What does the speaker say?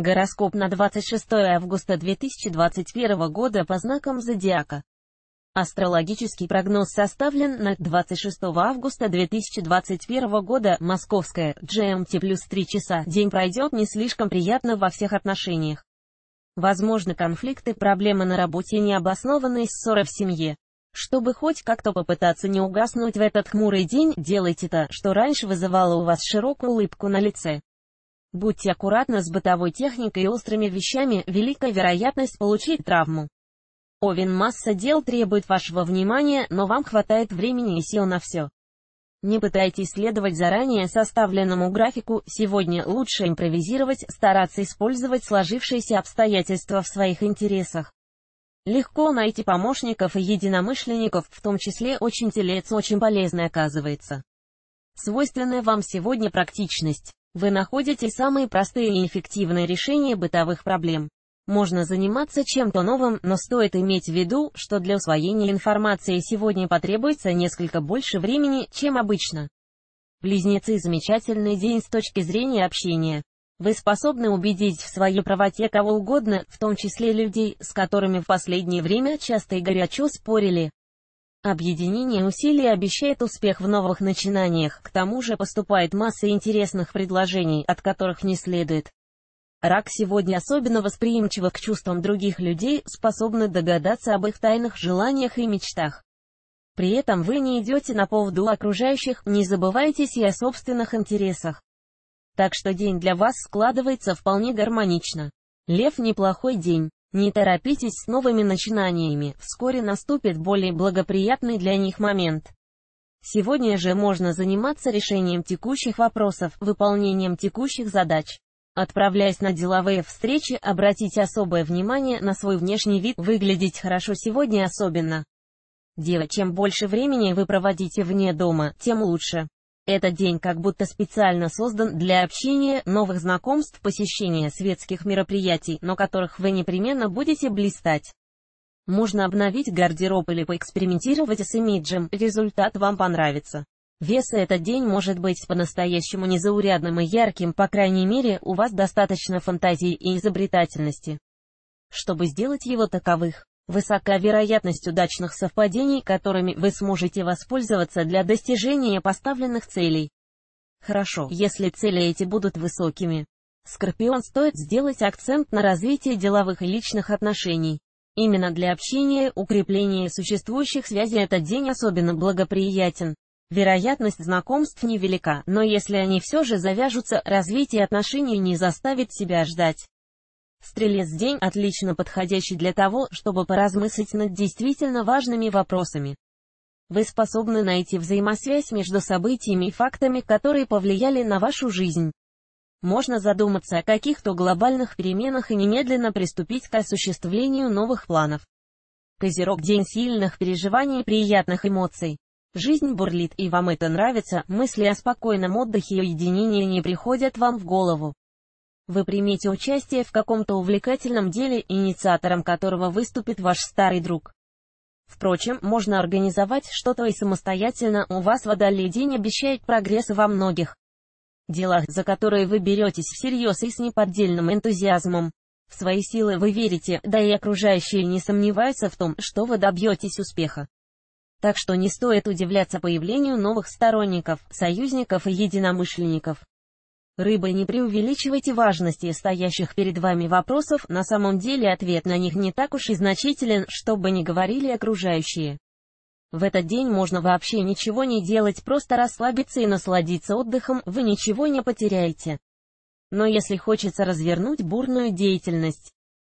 Гороскоп на 26 августа 2021 года по знакам зодиака. Астрологический прогноз составлен на 26 августа 2021 года, московская, GMT плюс 3 часа. День пройдет не слишком приятно во всех отношениях. Возможны конфликты, проблемы на работе, необоснованные ссоры в семье. Чтобы хоть как-то попытаться не угаснуть в этот хмурый день, делайте то, что раньше вызывало у вас широкую улыбку на лице. Будьте аккуратны с бытовой техникой и острыми вещами, велика вероятность получить травму. Овен, масса дел требует вашего внимания, но вам хватает времени и сил на все. Не пытайтесь следовать заранее составленному графику, сегодня лучше импровизировать, стараться использовать сложившиеся обстоятельства в своих интересах. Легко найти помощников и единомышленников, в том числе очень телец очень полезной оказывается. Свойственная вам сегодня практичность. Вы находите самые простые и эффективные решения бытовых проблем. Можно заниматься чем-то новым, но стоит иметь в виду, что для усвоения информации сегодня потребуется несколько больше времени, чем обычно. Близнецы, замечательный день с точки зрения общения. Вы способны убедить в своей правоте кого угодно, в том числе людей, с которыми в последнее время часто и горячо спорили. Объединение усилий обещает успех в новых начинаниях, к тому же поступает масса интересных предложений, от которых не следует. Рак сегодня особенно восприимчива к чувствам других людей, способны догадаться об их тайных желаниях и мечтах. При этом вы не идете на поводу окружающих, не забывайтесь и о собственных интересах. Так что день для вас складывается вполне гармонично. Лев, неплохой день. Не торопитесь с новыми начинаниями, вскоре наступит более благоприятный для них момент. Сегодня же можно заниматься решением текущих вопросов, выполнением текущих задач. Отправляясь на деловые встречи, обратите особое внимание на свой внешний вид, выглядеть хорошо сегодня особенно. Дева, чем больше времени вы проводите вне дома, тем лучше. Этот день как будто специально создан для общения, новых знакомств, посещения светских мероприятий, на которых вы непременно будете блистать. Можно обновить гардероб или поэкспериментировать с имиджем, результат вам понравится. Весы, этот день может быть по-настоящему незаурядным и ярким, по крайней мере, у вас достаточно фантазии и изобретательности, чтобы сделать его таковых. Высока вероятность удачных совпадений, которыми вы сможете воспользоваться для достижения поставленных целей. Хорошо, если цели эти будут высокими. Скорпион, стоит сделать акцент на развитии деловых и личных отношений. Именно для общения, укрепления существующих связей этот день особенно благоприятен. Вероятность знакомств невелика, но если они все же завяжутся, развитие отношений не заставит себя ждать. Стрелец, день отлично подходящий для того, чтобы поразмыслить над действительно важными вопросами. Вы способны найти взаимосвязь между событиями и фактами, которые повлияли на вашу жизнь. Можно задуматься о каких-то глобальных переменах и немедленно приступить к осуществлению новых планов. Козерог, день сильных переживаний и приятных эмоций. Жизнь бурлит, и вам это нравится, мысли о спокойном отдыхе и уединении не приходят вам в голову. Вы примете участие в каком-то увлекательном деле, инициатором которого выступит ваш старый друг. Впрочем, можно организовать что-то и самостоятельно, у вас Водолей, день обещает прогресс во многих делах, за которые вы беретесь всерьез и с неподдельным энтузиазмом. В свои силы вы верите, да и окружающие не сомневаются в том, что вы добьетесь успеха. Так что не стоит удивляться появлению новых сторонников, союзников и единомышленников. Рыбы, не преувеличивайте важности стоящих перед вами вопросов, на самом деле ответ на них не так уж и значителен, что бы ни говорили окружающие. В этот день можно вообще ничего не делать, просто расслабиться и насладиться отдыхом, вы ничего не потеряете. Но если хочется развернуть бурную деятельность,